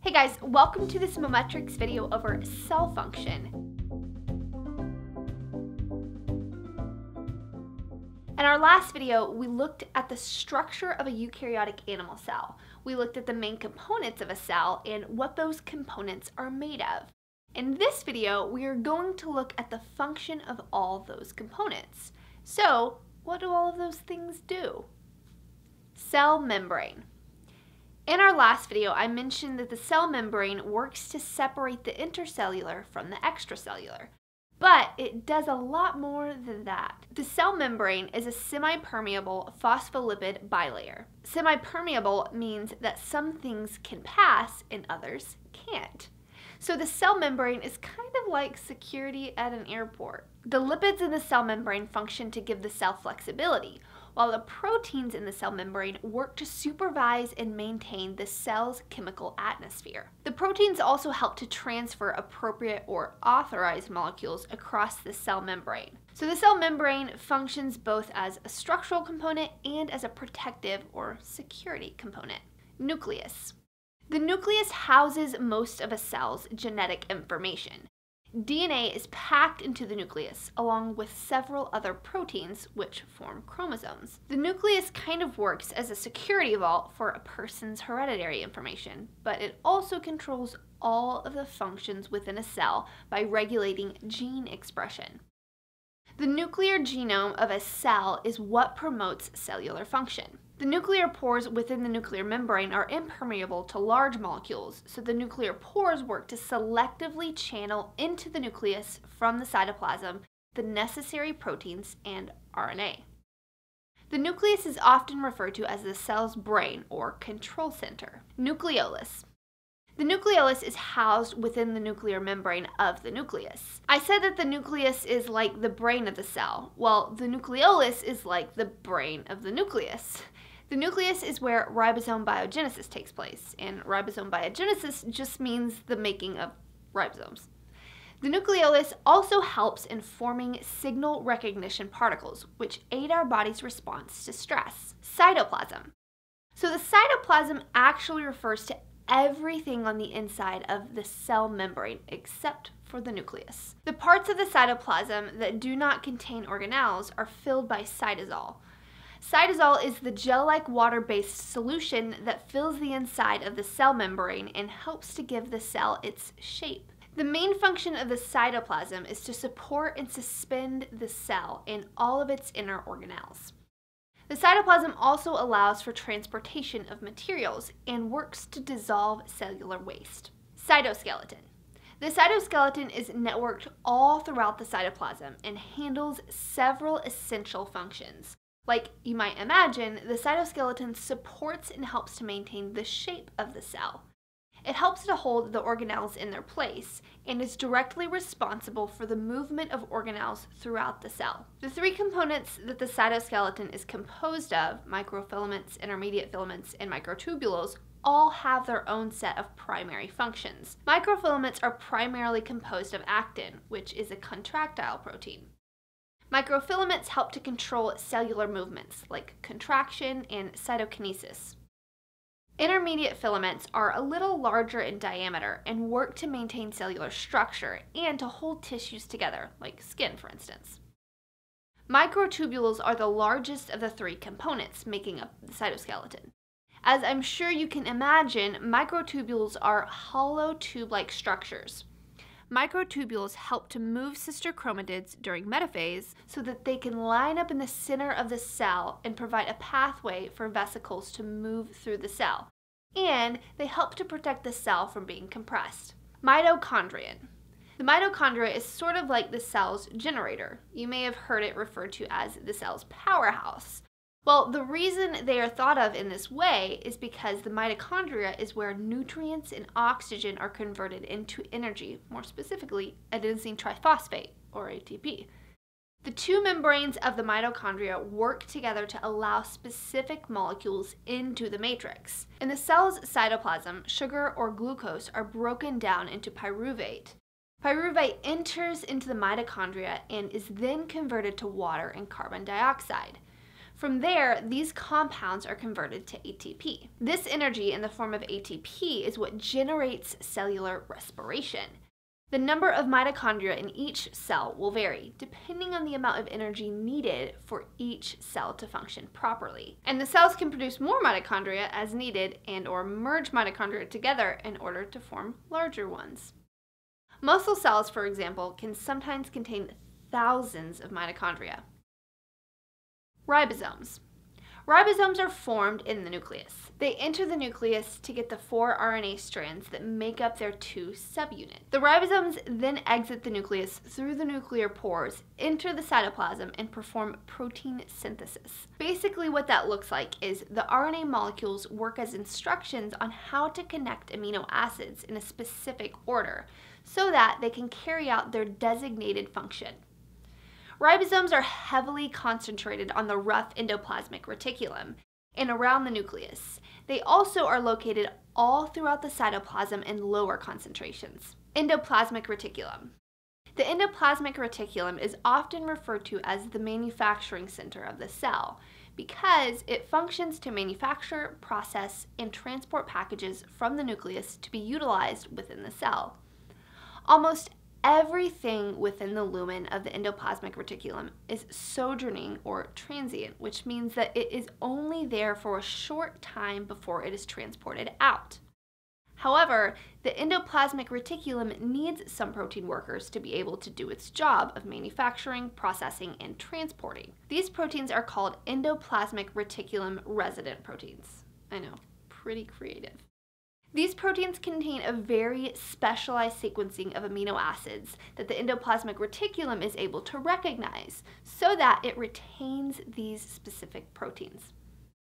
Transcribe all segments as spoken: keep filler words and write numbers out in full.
Hey guys, welcome to this Mometrix video over cell function. In our last video, we looked at the structure of a eukaryotic animal cell. We looked at the main components of a cell and what those components are made of. In this video, we are going to look at the function of all those components. So, what do all of those things do? Cell membrane. In our last video, I mentioned that the cell membrane works to separate the intercellular from the extracellular. But it does a lot more than that. The cell membrane is a semi-permeable phospholipid bilayer. Semi-permeable means that some things can pass and others can't. So the cell membrane is kind of like security at an airport. The lipids in the cell membrane function to give the cell flexibility, while the proteins in the cell membrane work to supervise and maintain the cell's chemical atmosphere. The proteins also help to transfer appropriate or authorized molecules across the cell membrane. So the cell membrane functions both as a structural component and as a protective or security component. Nucleus. The nucleus houses most of a cell's genetic information. D N A is packed into the nucleus, along with several other proteins which form chromosomes. The nucleus kind of works as a security vault for a person's hereditary information, but it also controls all of the functions within a cell by regulating gene expression. The nuclear genome of a cell is what promotes cellular function. The nuclear pores within the nuclear membrane are impermeable to large molecules, so the nuclear pores work to selectively channel into the nucleus from the cytoplasm the necessary proteins and R N A. The nucleus is often referred to as the cell's brain or control center. Nucleolus. The nucleolus is housed within the nuclear membrane of the nucleus. I said that the nucleus is like the brain of the cell. Well, the nucleolus is like the brain of the nucleus. The nucleus is where ribosome biogenesis takes place, and ribosome biogenesis just means the making of ribosomes. The nucleolus also helps in forming signal recognition particles, which aid our body's response to stress. Cytoplasm. So the cytoplasm actually refers to everything on the inside of the cell membrane except for the nucleus. The parts of the cytoplasm that do not contain organelles are filled by cytosol. Cytosol is the gel-like water-based solution that fills the inside of the cell membrane and helps to give the cell its shape. The main function of the cytoplasm is to support and suspend the cell and all of its inner organelles. The cytoplasm also allows for transportation of materials and works to dissolve cellular waste. Cytoskeleton. The cytoskeleton is networked all throughout the cytoplasm and handles several essential functions. Like you might imagine, the cytoskeleton supports and helps to maintain the shape of the cell. It helps to hold the organelles in their place and is directly responsible for the movement of organelles throughout the cell. The three components that the cytoskeleton is composed of, microfilaments, intermediate filaments, and microtubules, all have their own set of primary functions. Microfilaments are primarily composed of actin, which is a contractile protein. Microfilaments help to control cellular movements like contraction and cytokinesis. Intermediate filaments are a little larger in diameter and work to maintain cellular structure and to hold tissues together, like skin for instance. Microtubules are the largest of the three components making up the cytoskeleton. As I'm sure you can imagine, microtubules are hollow tube-like structures. Microtubules help to move sister chromatids during metaphase so that they can line up in the center of the cell and provide a pathway for vesicles to move through the cell. And they help to protect the cell from being compressed. Mitochondrion. The mitochondria is sort of like the cell's generator. You may have heard it referred to as the cell's powerhouse. Well, the reason they are thought of in this way is because the mitochondria is where nutrients and oxygen are converted into energy, more specifically adenosine triphosphate, or A T P. The two membranes of the mitochondria work together to allow specific molecules into the matrix. In the cell's cytoplasm, sugar or glucose are broken down into pyruvate. Pyruvate enters into the mitochondria and is then converted to water and carbon dioxide. From there, these compounds are converted to A T P. This energy in the form of A T P is what generates cellular respiration. The number of mitochondria in each cell will vary, depending on the amount of energy needed for each cell to function properly. And the cells can produce more mitochondria as needed and or merge mitochondria together in order to form larger ones. Muscle cells, for example, can sometimes contain thousands of mitochondria. Ribosomes. Ribosomes are formed in the nucleus. They enter the nucleus to get the four R N A strands that make up their two subunits. The ribosomes then exit the nucleus through the nuclear pores, enter the cytoplasm, and perform protein synthesis. Basically what that looks like is the R N A molecules work as instructions on how to connect amino acids in a specific order so that they can carry out their designated function. Ribosomes are heavily concentrated on the rough endoplasmic reticulum and around the nucleus. They also are located all throughout the cytoplasm in lower concentrations. Endoplasmic reticulum. The endoplasmic reticulum is often referred to as the manufacturing center of the cell because it functions to manufacture, process, and transport packages from the nucleus to be utilized within the cell. Almost everything within the lumen of the endoplasmic reticulum is sojourning or transient, which means that it is only there for a short time before it is transported out. However, the endoplasmic reticulum needs some protein workers to be able to do its job of manufacturing, processing, and transporting. These proteins are called endoplasmic reticulum resident proteins. I know, pretty creative. These proteins contain a very specialized sequencing of amino acids that the endoplasmic reticulum is able to recognize so that it retains these specific proteins.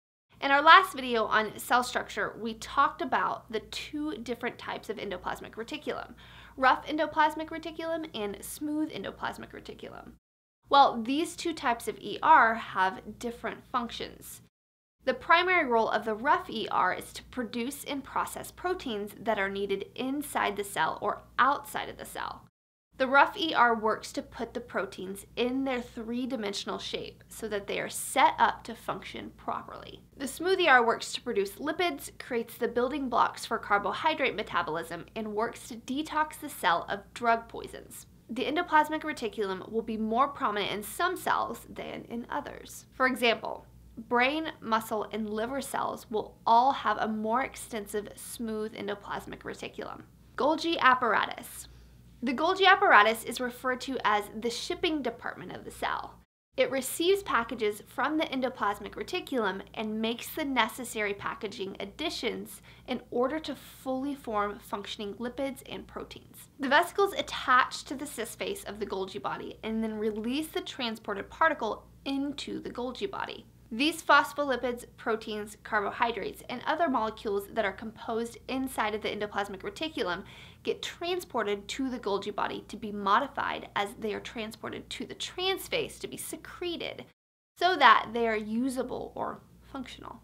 In our last video on cell structure, we talked about the two different types of endoplasmic reticulum, rough endoplasmic reticulum and smooth endoplasmic reticulum. Well, these two types of E R have different functions. The primary role of the rough E R is to produce and process proteins that are needed inside the cell or outside of the cell. The rough E R works to put the proteins in their three-dimensional shape so that they are set up to function properly. The smooth E R works to produce lipids, creates the building blocks for carbohydrate metabolism, and works to detox the cell of drug poisons. The endoplasmic reticulum will be more prominent in some cells than in others. For example, brain, muscle, and liver cells will all have a more extensive smooth endoplasmic reticulum. Golgi Apparatus. The Golgi Apparatus is referred to as the shipping department of the cell. It receives packages from the endoplasmic reticulum and makes the necessary packaging additions in order to fully form functioning lipids and proteins. The vesicles attach to the cis-face of the Golgi body and then release the transported particle into the Golgi body. These phospholipids, proteins, carbohydrates, and other molecules that are composed inside of the endoplasmic reticulum get transported to the Golgi body to be modified as they are transported to the transface to be secreted so that they are usable or functional.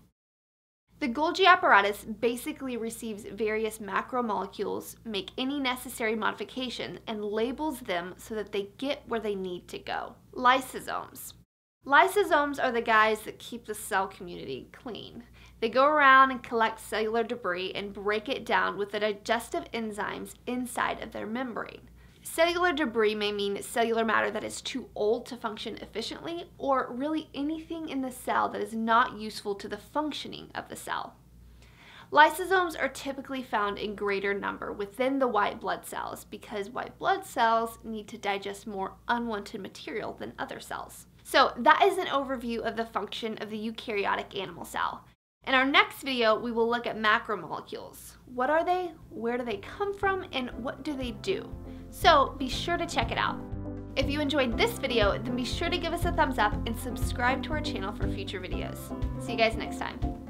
The Golgi apparatus basically receives various macromolecules, make any necessary modification, and labels them so that they get where they need to go. Lysosomes. Lysosomes are the guys that keep the cell community clean. They go around and collect cellular debris and break it down with the digestive enzymes inside of their membrane. Cellular debris may mean cellular matter that is too old to function efficiently, or really anything in the cell that is not useful to the functioning of the cell. Lysosomes are typically found in greater number within the white blood cells because white blood cells need to digest more unwanted material than other cells. So that is an overview of the function of the eukaryotic animal cell. In our next video, we will look at macromolecules. What are they, where do they come from, and what do they do? So be sure to check it out. If you enjoyed this video, then be sure to give us a thumbs up and subscribe to our channel for future videos. See you guys next time.